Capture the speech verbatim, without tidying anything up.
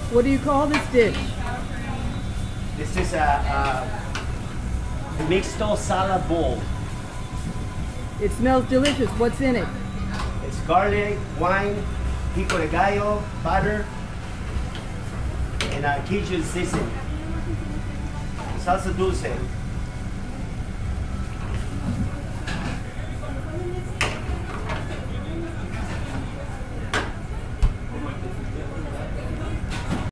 What do you call this dish? This is a, a mixto salad bowl. It smells delicious. What's in it? It's garlic, wine, pico de gallo, butter, and a Cajun seasoning. Salsa dulce.